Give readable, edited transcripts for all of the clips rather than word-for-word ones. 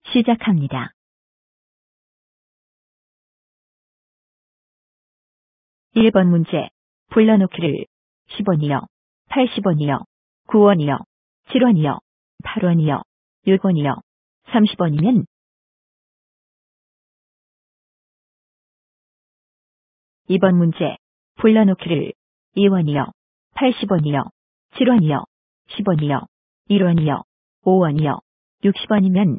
시작합니다. 1번 문제. 불러놓기를 10원이요, 80원이요, 9원이요, 7원이요, 8원이요, 6원이요, 30원이면 2번 문제. 불러놓기를 2원이요, 80원이요, 7원이요, 10원이요, 1원이요, 5원이요, 60원이면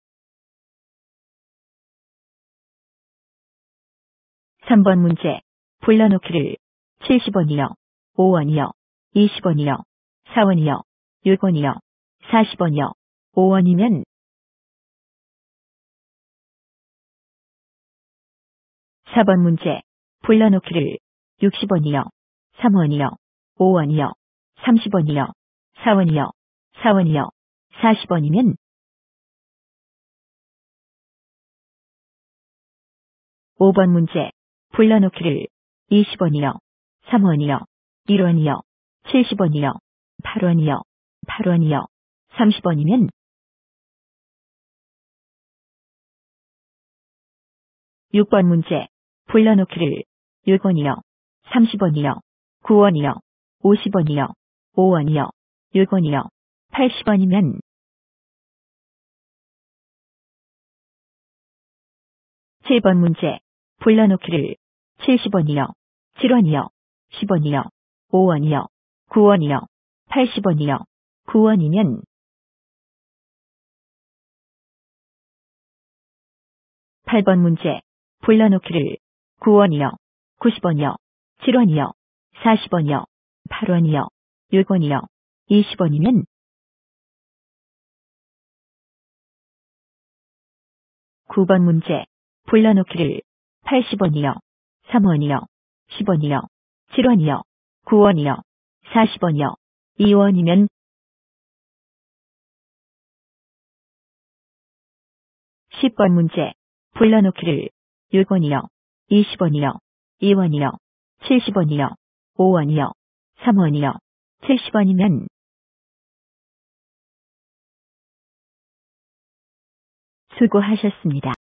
3번 문제. 불러놓기를 70원이요, 5원이요, 20원이요, 4원이요, 6원이요, 40원이요, 5원이면 4번 문제. 불러놓기를 60원이요, 3원이요, 5원이요, 30원이요, 4원이요, 4원이요, 40원이면 5번 문제. 불러놓기를 20원이요, 3원이요, 1원이요, 70원이요, 8원이요, 8원이요, 30원이면 6번 문제. 불러놓기를 6원이요, 30원이요, 9원이요, 50원이요, 5원이요, 6원이요, 80원이면 7번 문제. 불러놓기를 70원이요, 7원이요, 10원이요, 5원이요, 9원이요, 80원이요, 9원이면 8번 문제. 불러놓기를 9원이요, 90원이요, 7원이요, 40원이요, 8원이요, 6원이요, 20원이면 9번 문제. 불러놓기를 80원이요, 3원이요, 10원이요, 7원이요, 9원이요, 40원이요, 2원이면 10번 문제. 불러놓기를 6원이요, 20원이요, 2원이요, 70원이요, 5원이요, 3원이요, 70원이면 수고하셨습니다.